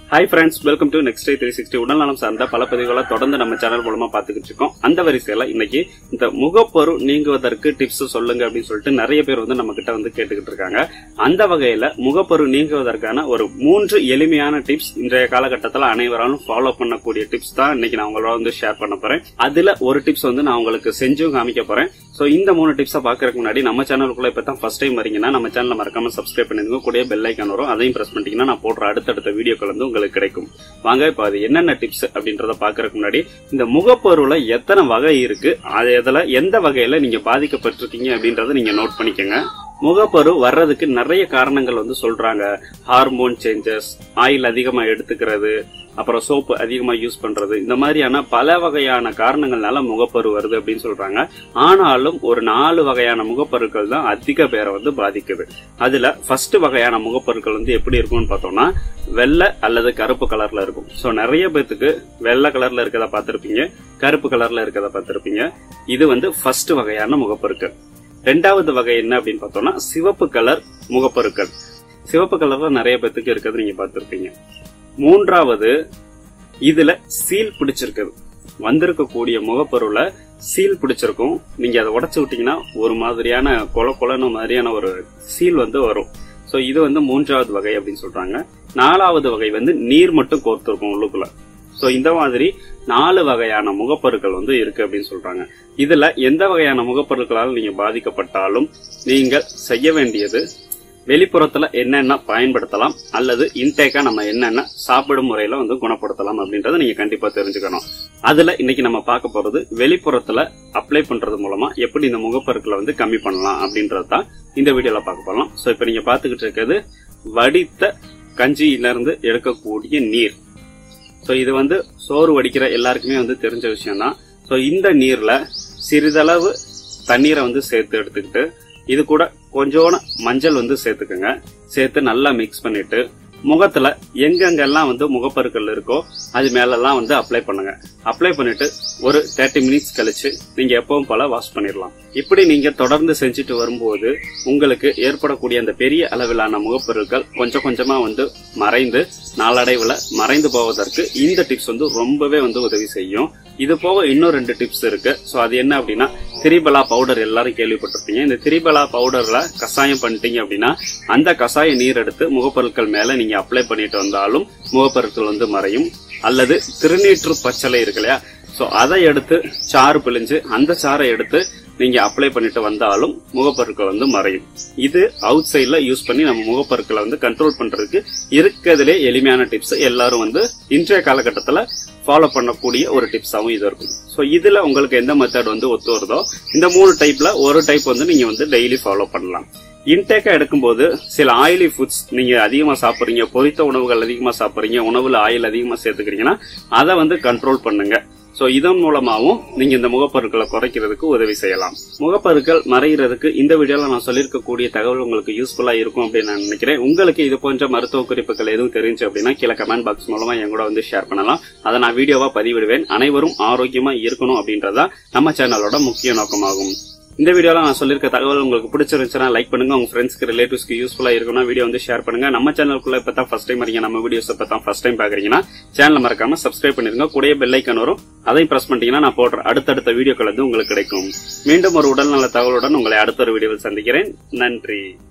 Hi friends, welcome to Next Day 360. உடல்நலம் சார்ந்த பல பதிவுகளை தொடர்ந்து நம்ம சேனல் மூலமா பாத்துக்கிட்டு இருக்கோம். அந்த வரிசையில இன்னைக்கு இந்த முகப்பரு நீங்குவதற்கு டிப்ஸ் சொல்லுங்க அப்படின்னு சொல்லிட்டு நிறைய பேர் நம்ம கிட்ட கேட்டுக்கிட்டு இருக்காங்க. அந்த வகையில முகப்பரு நீங்குவதற்கான ஒரு 3 எளிமையான டிப்ஸ் இன்றைய காலகட்டத்துல அனைவராலும் ஃபாலோ பண்ணக்கூடிய டிப்ஸ் தான் இன்னைக்கு நான் உங்களோட ஷேர் பண்ண போறேன். அதுல ஒரு டிப்ஸ் நான் உங்களுக்கு செஞ்சும் காமிக்க போறேன். சோ இந்த 3 டிப்ஸை பாக்குறதுக்கு முன்னாடி நம்ம சேனலுக்குள்ள இப்பதான் ஃபர்ஸ்ட் டைம் வரீங்கன்னா நம்ம சேனலை மறக்காம சப்ஸ்கிரைப் பண்ணிருங்க. கூடயே பெல் ஐகான் வரும், அதையும் பிரஸ் பண்ணிட்டீங்கன்னா நான் போடுற அடுத்தடுத்த வீடியோக்கள் உங்களுக்கு கிடைக்கும். வாங்க இப்ப அது என்னென்ன டிப்ஸ் அப்படின்றத பாக்குறதுக்கு முன்னாடி இந்த முகப்பருல எத்தனை வகை இருக்கு, அது எதுல எந்த வகையில நீங்க பாதிக்கப்பட்டிருக்கீங்க அப்படின்றத நீங்க நோட் பண்ணிக்கங்க. முகப்பரு வர்றதுக்கு நிறைய காரணங்கள் சொல்றாங்க. ஹார்மோன் சேஞ்சஸ், ஆயில் அதிகமா எடுத்துக்கிறது, அப்புறம் சோப்பு அதிகமா யூஸ் பண்றது, இந்த மாதிரியான பல வகையான காரணங்கள்னால முகப்பரு வருது அப்படின்னு சொல்றாங்க. ஆனாலும் ஒரு 4 வகையான முகப்பருக்கள் தான் அதிக பேரை பாதிக்குது. அதுல ஃபர்ஸ்ட் வகையான முகப்பருக்கள் எப்படி இருக்கும்னு பார்த்தோம்னா வெள்ளை அல்லது கருப்பு கலர்ல இருக்கும். சோ நிறைய பேத்துக்கு வெள்ளை கலர்ல இருக்கத பார்த்திருப்பீங்க, கருப்பு கலர்ல இருக்கத பார்த்திருப்பீங்க. இது ஃபர்ஸ்ட் வகையான முகப்பருக்கள். ரெண்டாவது வகை என்ன அப்படின்னு பார்த்தோம்னா சிவப்பு கலர் முகப்பருக்கள். சிவப்பு கலர்ல நிறைய பேத்துக்கு இருக்கிறது நீங்க பார்த்திருப்பீங்க. மூன்றாவது, இதுல சீல் பிடிச்சிருக்குது. வந்திருக்கக்கூடிய முகப்பருல சீல் பிடிச்சிருக்கும். நீங்க அதை உடைச்சு விட்டீங்கன்னா ஒரு மாதிரியான கொலன்னு மாதிரியான ஒரு சீல் வரும். சோ இது மூன்றாவது வகை அப்படின்னு சொல்றாங்க. 4வது வகை நீர் மட்டும் கோர்த்திருக்கும் உள்ளுக்குள்ள. சோ இந்த மாதிரி 4 வகையான முகப்பருக்கள் இருக்கு அப்படின்னு சொல்றாங்க. இதுல எந்த வகையான முகப்பருக்களால் நீங்க பாதிக்கப்பட்டாலும் நீங்க செய்ய வேண்டியது வெளிப்புறத்துல என்னென்ன பயன்படுத்தலாம் அல்லது இன்டேக்கா நம்ம என்னென்ன சாப்பிடும் முறையில குணப்படுத்தலாம் அப்படின்றத நீங்க கண்டிப்பா தெரிஞ்சுக்கணும். அதுல இன்னைக்கு நம்ம பார்க்க போறது வெளிப்புறத்துல அப்ளை பண்றது மூலமா எப்படி இந்த முகப்பருக்களை கம்மி பண்ணலாம் அப்படின்றதான் இந்த வீடியோல பார்க்க போறோம். சோ இப்ப நீங்க பாத்துக்கிட்டு இருக்கிறது வடித்த கஞ்சியில இருந்து எடுக்கக்கூடிய நீர். சோ இது சோறு வடிக்கிற எல்லாருக்குமே தெரிஞ்ச விஷயம் தான். சோ இந்த நீர்ல சிறிதளவு தண்ணீரை சேர்த்து எடுத்துக்கிட்டு இது கூட கொஞ்சோன மஞ்சள் சேர்த்துக்கங்க. சேர்த்து நல்லா மிக்ஸ் பண்ணிட்டு முகத்துல எங்கெங்கெல்லாம் முகப்பருக்கள் இருக்கோ அது மேலெல்லாம் அப்ளை பண்ணுங்க. அப்ளை பண்ணிட்டு ஒரு 30 மினிட்ஸ் கழிச்சு நீங்க எப்பவும் போல வாஷ் பண்ணிடலாம். இப்படி நீங்க தொடர்ந்து செஞ்சுட்டு வரும்போது உங்களுக்கு ஏற்படக்கூடிய அந்த பெரிய அளவிலான முகப்பருக்கள் கொஞ்சம் கொஞ்சமா மறைந்து நாளடைவுல மறைந்து போவதற்கு இந்த டிப்ஸ் ரொம்பவே உதவி செய்யும். இது போக இன்னும் 2 டிப்ஸ் இருக்கு. சோ அது என்ன அப்படின்னா திரிபலா பவுடர். எல்லாரும் கேள்விப்பட்டிருப்பீங்க. இந்த திரிபலா பவுடர்ல கஷாயம் பண்ணிட்டீங்க அப்படின்னா அந்த கஷாய நீர் எடுத்து முகப்பருக்கள் மேல நீங்க அப்ளை பண்ணிட்டு வந்தாலும் முகப்பருக்கள் மறையும். அல்லது திருநீற்று பச்சளை இருக்கு இல்லையா, சோ அதை எடுத்து சாறு பிழிஞ்சு அந்த சாறை எடுத்து நீங்க அப்ளை பண்ணிட்டு வந்தாலும் முகப்பருக்கள் மறையும். இது அவுட் சைட்ல யூஸ் பண்ணி நம்ம முகப்பருக்களை கண்ட்ரோல் பண்றதுக்கு இருக்கிறதுலே எளிமையான டிப்ஸ். எல்லாரும் இன்றைய காலகட்டத்துல ஃபாலோ பண்ணக்கூடிய ஒரு டிப்ஸாவும் இது இருக்கும். சோ இதுல உங்களுக்கு எந்த மெத்தட் ஒத்து வருதோ இந்த 3 டைப்ல ஒரு டைப் நீங்க டெய்லி ஃபாலோ பண்ணலாம். இன்டேக்கா எடுக்கும்போது சில ஆயிலி ஃபுட்ஸ் நீங்க அதிகமா சாப்பிடுறீங்க, பொரித்த உணவுகள் அதிகமா சாப்பிடுறீங்க, உணவுல ஆயில் அதிகமா சேர்த்துக்கிறீங்கன்னா அதை கண்ட்ரோல் பண்ணுங்க. சோ இதன் மூலமாவும் நீங்க இந்த முகப்பருக்களை குறைக்கிறதுக்கு உதவி செய்யலாம். முகப்பருக்கள் மறைகிறதுக்கு இந்த வீடியோல நான் சொல்லிருக்கக்கூடிய தகவல் உங்களுக்கு யூஸ்ஃபுல்லா இருக்கும் அப்படின்னு நான் நினைக்கிறேன். உங்களுக்கு இது போன்ற மருத்துவ குறிப்புகள் எதுவும் தெரிஞ்சு அப்படின்னா கீழே கமெண்ட் பாக்ஸ் மூலமா என் கூட ஷேர் பண்ணலாம். அதை நான் வீடியோவா பதிவிடுவேன். அனைவரும் ஆரோக்கியமா இருக்கணும் அப்படின்றதா நம்ம சேனலோட முக்கிய நோக்கமாகும். இந்த வீடியோல நான் சொல்லிருக்க தகவல் உங்களுக்கு பிடிச்சிருந்துச்சுன்னா லைக் பண்ணுங்க. உங்க ஃப்ரெண்ட்ஸ்க்கு ரிலேட்டிவ்ஸ்க்கு யூஸ்ஃபுல்லா இருக்கும்னா வீடியோ ஷேர் பண்ணுங்க. நம்ம சேனலுக்குள்ள இப்பதான் ஃபர்ஸ்ட் டைம் வரீங்க, நம்ம வீடியோஸ் இப்பதான் ஃபர்ஸ்ட் டைம் பாக்குறீங்கன்னா சேனலை மறக்காம சப்ஸ்கிரைப் பண்ணிருங்க. கூடயே பெல் ஐகான் வரும், அதையும் பிரஸ் பண்ணிட்டீங்கன்னா நான் போடுற அடுத்தடுத்த வீடியோக்கள் உங்களுக்கு கிடைக்கும். மீண்டும் ஒரு உடல்நல தகவலுடன் உங்களை அடுத்த ஒரு வீடியோவில் சந்திக்கிறேன். நன்றி.